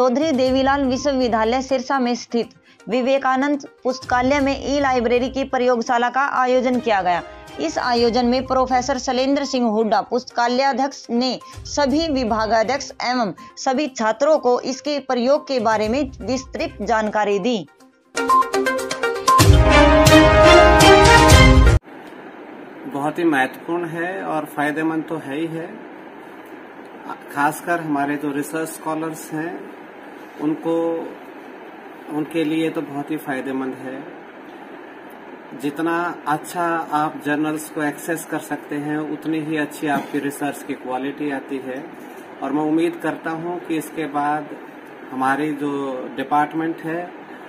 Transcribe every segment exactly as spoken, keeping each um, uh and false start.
चौधरी देवीलाल विश्वविद्यालय सिरसा में स्थित विवेकानंद पुस्तकालय में ई लाइब्रेरी की प्रयोगशाला का आयोजन किया गया। इस आयोजन में प्रोफेसर शैलेंद्र सिंह हुड्डा पुस्तकालयाध्यक्ष ने सभी विभागाध्यक्ष एवं सभी छात्रों को इसके प्रयोग के बारे में विस्तृत जानकारी दी। बहुत ही महत्वपूर्ण है और फायदेमंद तो है ही है। खासकर हमारे जो रिसर्च स्कॉलर्स हैं उनको उनके लिए तो बहुत ही फायदेमंद है। जितना अच्छा आप जर्नल्स को एक्सेस कर सकते हैं उतनी ही अच्छी आपकी रिसर्च की क्वालिटी आती है। और मैं उम्मीद करता हूं कि इसके बाद हमारी जो डिपार्टमेंट है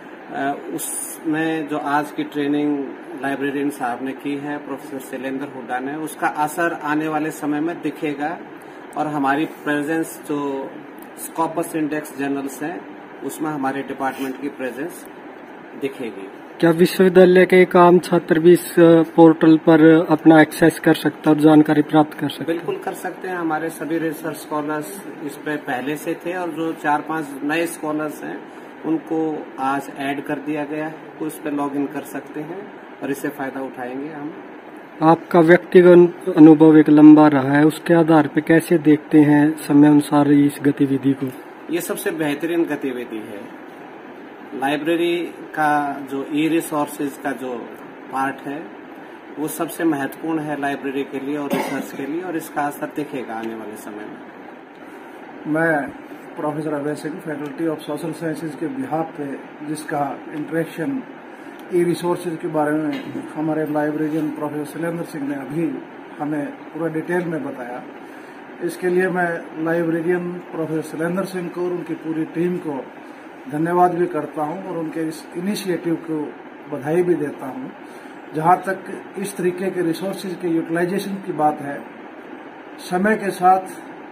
उसमें जो आज की ट्रेनिंग लाइब्रेरियन साहब ने की है प्रोफेसर शैलेंद्र हुड्डा ने, उसका असर आने वाले समय में दिखेगा और हमारी प्रेजेंस जो स्कॉपस इंडेक्स जर्नल्स हैं उसमें हमारे डिपार्टमेंट की प्रेजेंस दिखेगी। क्या विश्वविद्यालय के एक आम छात्र भी इस पोर्टल पर अपना एक्सेस कर सकता और जानकारी प्राप्त कर सकता? बिल्कुल कर सकते हैं। हमारे सभी रिसर्च स्कॉलर्स इस पे पहले से थे और जो चार पांच नए स्कॉलर्स हैं उनको आज ऐड कर दिया गया है, तो उस पर लॉग इन कर सकते हैं और इससे फायदा उठाएंगे हम। आपका व्यक्तिगत अनुभव एक लंबा रहा है, उसके आधार पर कैसे देखते हैं समय अनुसार इस गतिविधि को? ये सबसे बेहतरीन गतिविधि है। लाइब्रेरी का जो ई रिसोर्सेज का जो पार्ट है वो सबसे महत्वपूर्ण है लाइब्रेरी के लिए और रिसर्च के लिए, और इसका असर दिखेगा आने वाले समय में। मैं professor Abhay Singh, faculty of social sciences के बिहाफ पे, जिसका इंटरेक्शन ई रिसोर्सेज के बारे में हमारे लाइब्रेरियन प्रोफेसर शैलेंद्र सिंह ने अभी हमें पूरा डिटेल में बताया। इसके लिए मैं लाइब्रेरियन प्रोफेसर शैलेंद्र सिंह को और उनकी पूरी टीम को धन्यवाद भी करता हूं और उनके इस इनिशिएटिव को बधाई भी देता हूं। जहां तक इस तरीके के रिसोर्सेज के यूटिलाइजेशन की बात है, समय के साथ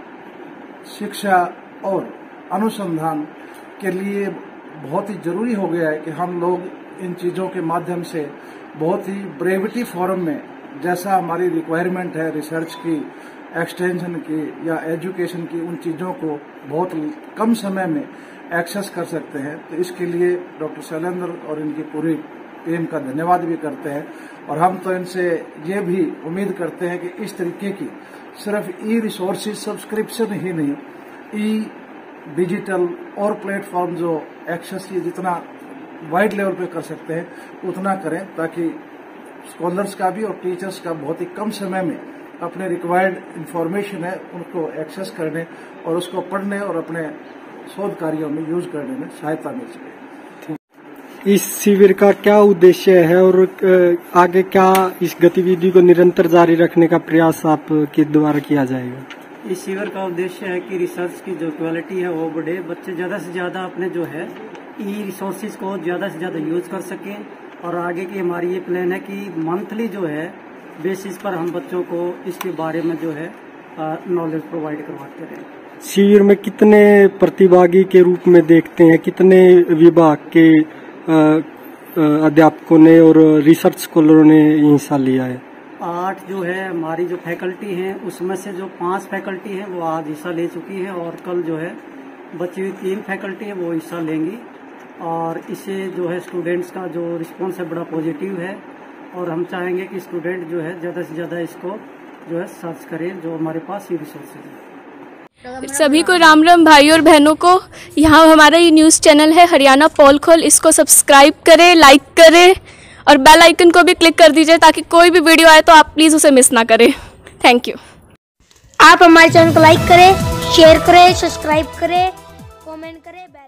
शिक्षा और अनुसंधान के लिए बहुत ही जरूरी हो गया है कि हम लोग इन चीजों के माध्यम से बहुत ही ब्रेविटी फॉर्म में, जैसा हमारी रिक्वायरमेंट है रिसर्च की, एक्सटेंशन की या एजुकेशन की, उन चीजों को बहुत कम समय में एक्सेस कर सकते हैं। तो इसके लिए डॉक्टर शैलेंद्र और इनकी पूरी टीम का धन्यवाद भी करते हैं। और हम तो इनसे ये भी उम्मीद करते हैं कि इस तरीके की सिर्फ ई रिसोर्सेज सब्सक्रिप्शन ही नहीं, ई डिजिटल और प्लेटफॉर्म जो एक्सेस की जितना वाइड लेवल पे कर सकते हैं उतना करें, ताकि स्कॉलर्स का भी और टीचर्स का बहुत ही कम समय में अपने रिक्वायर्ड इंफॉर्मेशन है उनको एक्सेस करने और उसको पढ़ने और अपने शोध कार्यों में यूज करने में सहायता मिल सके। इस शिविर का क्या उद्देश्य है और आगे क्या इस गतिविधि को निरंतर जारी रखने का प्रयास आपके द्वारा किया जाएगा? इस शिविर का उद्देश्य है कि रिसर्च की जो क्वालिटी है वो बढ़े, बच्चे ज्यादा से ज्यादा अपने जो है ई रिसोर्सेज को ज्यादा से ज्यादा यूज कर सकें। और आगे की हमारी ये प्लान है कि मंथली जो है बेसिस पर हम बच्चों को इसके बारे में जो है नॉलेज प्रोवाइड करवाते रहें। शिविर में कितने प्रतिभागी के रूप में देखते हैं, कितने विभाग के अध्यापकों ने और रिसर्च स्कॉलरों ने हिस्सा लिया है? आठ जो है हमारी जो फैकल्टी है उसमें से जो पांच फैकल्टी है वो आज हिस्सा ले चुकी है और कल जो है बची हुई तीन फैकल्टी है वो हिस्सा लेंगी। और इससे जो है स्टूडेंट्स का जो रिस्पॉन्स है बड़ा पॉजिटिव है और हम चाहेंगे कि स्टूडेंट जो है ज्यादा से ज्यादा इसको जो है सर्च करें जो हमारे पास ये रिसोर्सेज है। सभी को राम राम भाई और बहनों को। यहाँ हमारा ये न्यूज़ चैनल है हरियाणा पोल खोल, इसको सब्सक्राइब करें, लाइक करें और बेल आइकन को भी क्लिक कर दीजिए ताकि कोई भी वीडियो आए तो आप प्लीज़ उसे मिस ना करें। Thank you. आप हमारे चैनल को लाइक करें, शेयर करें, सब्सक्राइब करें, कमेंट करें।